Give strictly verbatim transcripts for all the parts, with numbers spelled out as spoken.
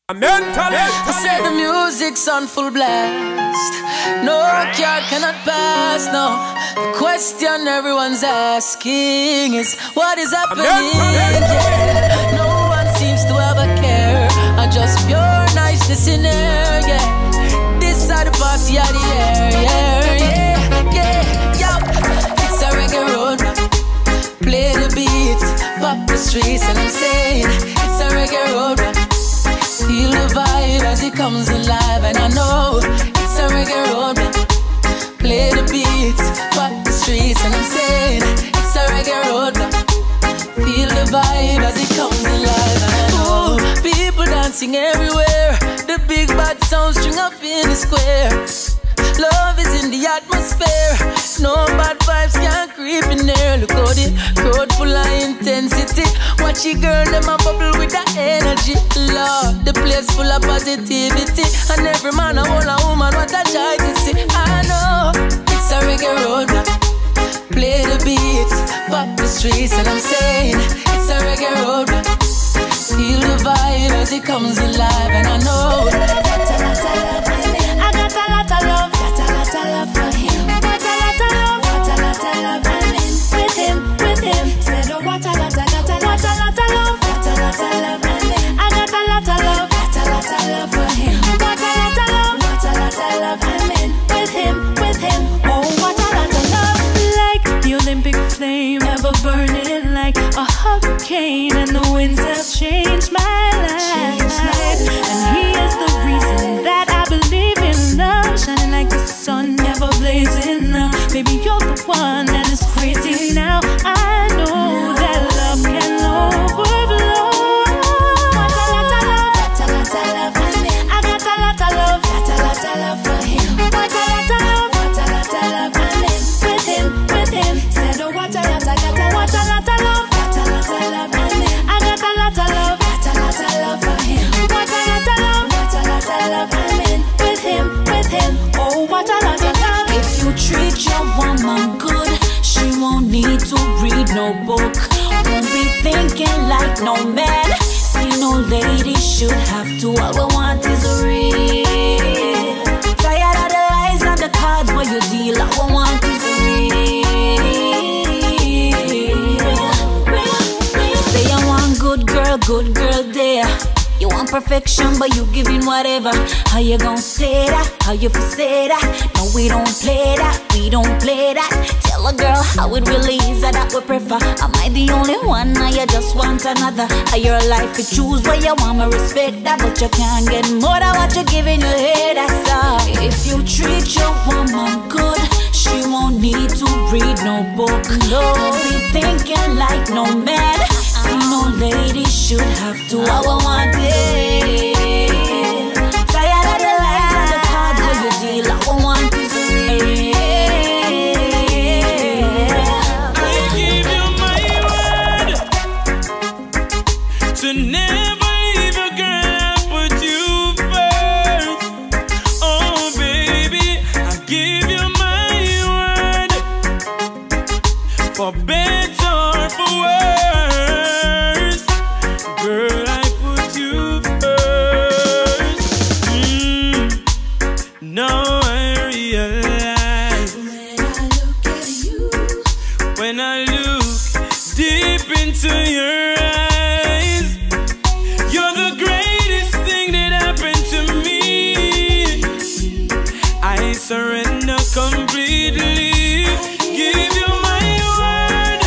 Mentally, I said the music's on full blast. No car cannot pass, no. The question everyone's asking is, what is happening? Yeah. No one seems to have a care. I just pure niceness in there, yeah. This side of the party of the air, yeah, yeah, yeah, yeah. It's a reggae road. Play the beats, pop the streets, and I'm saying it's a reggae road. Feel the vibe as it comes alive, and I know it's a reggae road. Play the beats, pop the streets, and I'm saying it's a reggae road. Feel the vibe as it comes alive, and I know people dancing everywhere. The big bad sound string up in the square. Love is in the atmosphere. No bad vibes can't creep in there. Look how the crowd full of intensity. Watch it, girl, them a bubble with that energy. Lord, the place full of positivity. And every man, a whole a woman, what a joy to see. I know it's a reggae road. Play the beats, pop the streets, and I'm saying it's a reggae road. Feel the vibe as it comes alive, and I know I got a lot of love. Got a lot of love for him. Got a lot of love. Got a lot of love. I'm in with him, with him. Said oh, what a lot, I got a lot, a lot of love. Got a lot of love. I'm in. I got a lot of love. Got a lot of love for him. Got a lot of love. Got a lot of love. I'm in with him, with him. Oh, what a lot of love. Like the Olympic flame, ever burning like a hurricane, and the winds have changed my life. And he is the reason that I believe in love, shining like the sun, never blazing now. Baby, you're the one that is crazy now. I know that love can overflow. Got a lot of love, got a lot of love for me. I got a lot of love, got a lot of love for him. Got a lot of love, got a lot of love for me. With him, with him. Said oh, what a lot, I got a what a lot of love, got a lot of love for me. I got a lot of love, got a lot of love for him. What a lot of love, got a lot of love I'm in with him, with him. Oh, what a lot of love. If you treat your woman good, she won't need to read no book. Won't be thinking like no man. See, no lady should have to. All we want is real. Tired of the lies and the cards where you deal. All we want is real. Say you want good girl, good girl there. You want perfection, but you giving whatever. How you gon' say that? How you for say that? No, we don't play that, we don't play that. Tell a girl how it really is, that we prefer. Am I the only one, now you just want another? Are your life to choose where you want me respect that, but you can't get more than what you're giving your head, that's all. If you treat your woman good, she won't need to read no book. No, don't be thinking like no man. See, no lady should have to. All I want is tired of the lies and the cards where you deal. All I want is real. I give you my word to never leave a girl, I put you first. Oh baby, I give you my word, for better or for worse. Girl, I put you first. Mm. Now I realize when I look deep into your eyes, you're the greatest thing that happened to me. I surrender completely. Give you my word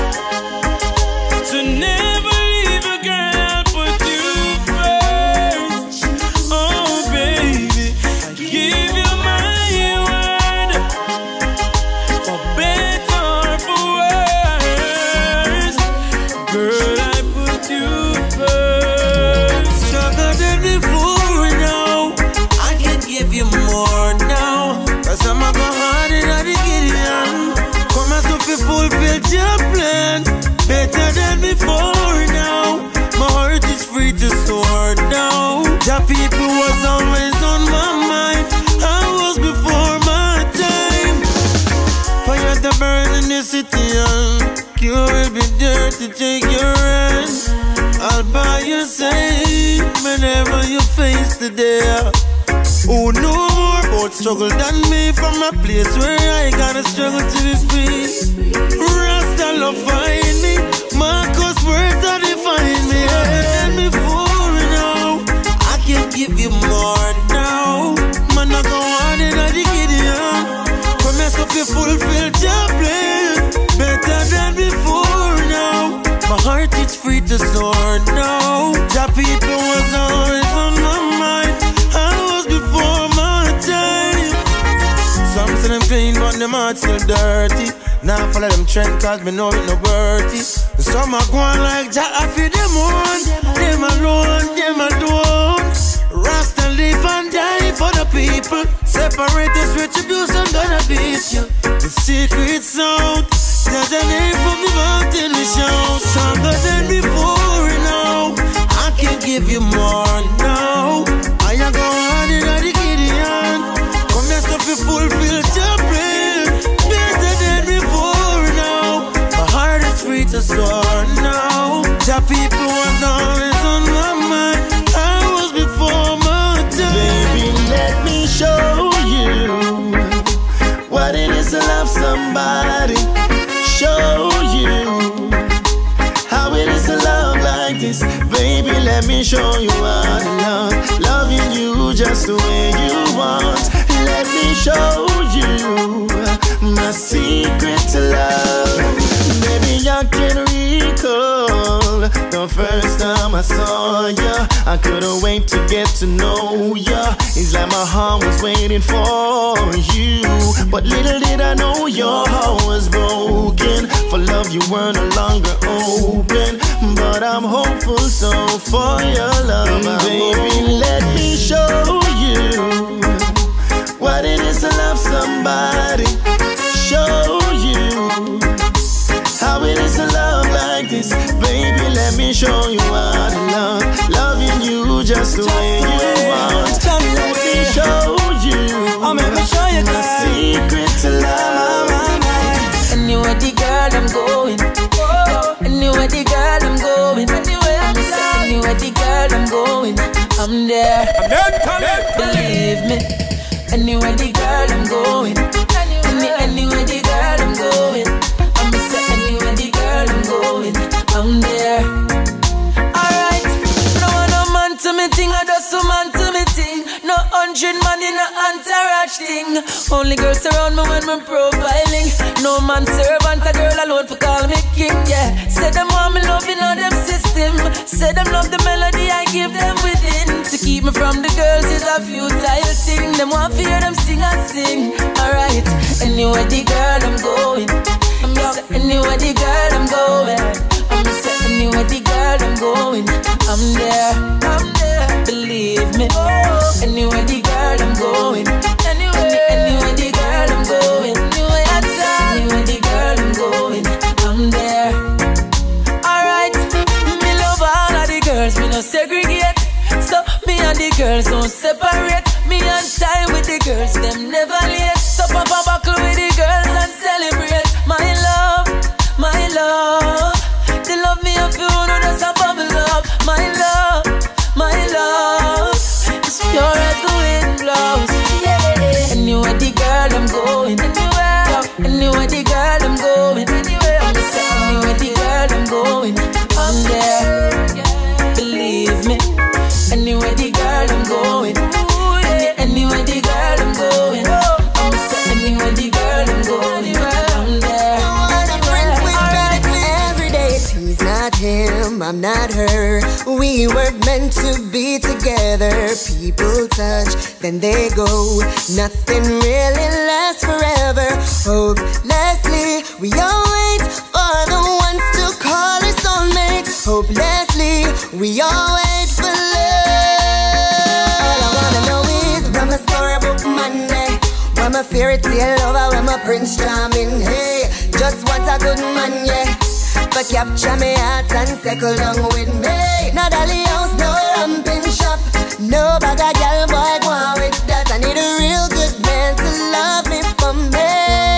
to never leave a girl, put you first. Oh baby, I give you my word, for better or for worse. Girl, I put you first. Stronger than before now. I can give you more now, cause I'm a go hard in the Gideon. Come as if you fulfill your plan. Better than before now. My heart is free to soar now. The people was always on my mind. I was before my time. Fire to burn in the city, and you will be there to take your hand. I'll buy your side. whenever you face the day. Who know more about struggle than me? From a place where I gotta struggle to be free. Rasta love find me, Marcus words that define me. And before now, I can give you more now. Man, I go on in a Gideon. Promise of you fulfill your plan. Better than before now. My heart is free to soar now. The people was always on my mind. I was before my time. Some say them clean but them heart still dirty. Now follow them trend cause me know it no worthy. Some are going like Jack, I feel them one. Them alone, them alone. Rasta live and die for the people. Separate this retribution gonna beat you. The secret sound. There's a name from the mountain we shout. Stronger than before now. I can give you more now. I am going in a Gideon. Come here so you fulfill your plan. Better than before now. My heart is free to soar now. The people was always on my mind. I was before my time. Baby, let me show you what it is to love somebody. Show you how it is to love like this. Baby, let me show you how to love. Loving you just the way you want. Let me show you my secret to love. Baby, I can recall the first time I saw ya. I couldn't wait to get to know ya. It's like my heart was waiting for you. But little did I know your heart was broken. For love you were no longer open. But I'm hopeful so for your love. Baby, let me show you what it is to love somebody. Show you how it is to love like this. Baby, let me show you how to love. Loving you just the way you want. Let me show you oh, let me show you my secret to love. Anywhere the girl I'm going, anywhere the girl I'm going, anywhere the girl I'm going, I'm there. Believe me. Anywhere the girl I'm going, any anywhere the girl I'm going, I'm say anywhere the girl I'm going, I'm there. Alright, no one no man to me thing, I just a man to me thing. No hundred man in a entourage thing. Only girls around me when I'm profiling. No man servant, a girl alone for call me king, yeah. Say them want me loving on them system. Say them love the melody I give them within. To keep me from the girls is a futile thing. Them want to hear them sing and sing. Alright, anywhere the girl I'm going, I'm say anywhere the girl I'm going, I'm say anywhere the girl I'm going, I'm there, I'm there. Believe me. Anywhere the girl I'm going, anywhere, anywhere the girl I'm going, anywhere, anywhere the girl I'm going, I'm there. Alright, me love all of the girls, me no segregate. So me and the girls don't separate. Me and time with the girls, them never late. So pop a buckle with the girls and celebrate. My love, my love, they love me if you know that's a bubble up. My love, my love, it's pure as the wind blows. Yeah. Anywhere the girl I'm going, anywhere, anywhere the girl I'm going, anywhere, anywhere the girl I'm going, I'm there. Believe me. Anywhere the girl I'm going, Any, anywhere the girl I'm going, I'm say anywhere the girl I'm going, I'm there. Every day he's not him, I'm not her. We weren't meant to be together. People touch, then they go. Nothing really lasts forever. Hopelessly, we all wait for the ones to call us soulmates. Hopelessly, we all wait for love. All I wanna know is from a storybook Monday, when my fairy tale lover, when my prince charming. Hey, just want a good man, yeah. But capture me heart and settle down with me. No dolly house, no ramping shop, no bag of girl boy go on with that. I need a real good man to love me for me.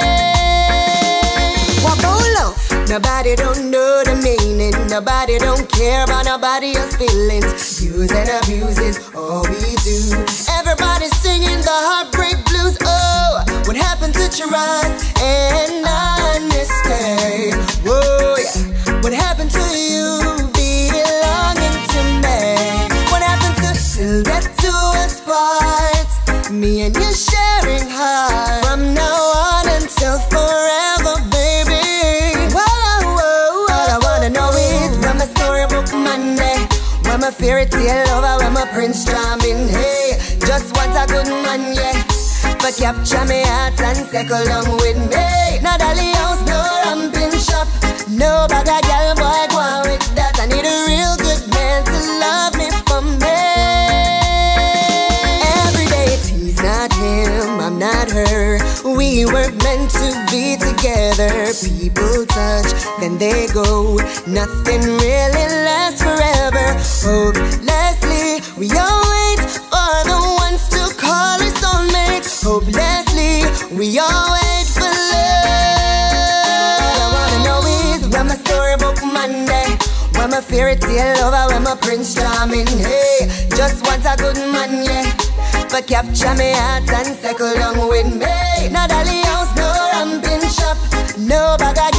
What about love? Nobody don't know the meaning. Nobody don't care about nobody else's feelings. You use and abuse is all we do. Everybody singing the heartbreak blues. Oh, what happened to trust and honesty? Whoa, yeah. What happened to you belonging to me? What happened to till death do us part? Me and you sharing heart from now on until forever, baby. Whoa, whoa, whoa. All I wanna know is when my storybook Monday, when my fairy tale over, when my prince charming. Hey, just want a good man, yeah. But capture me heart and circle along with me. No dolly house, no ramping shop, no bag of girl boy go on with that. I need a real good man to love me for me. Every day he's not him, I'm not her. We were meant to be together. People touch, then they go. Nothing really lasts forever. Hopelessly, we all wait for the ones to call us soulmate. Hopelessly, we all wait for love. All I wanna know is when my storybook Monday, when my fairy tale over, when my prince charming. Hey, just want a good man, yeah. But capture me heart and circle along with me. No dolly house, no ramping shop, no bag of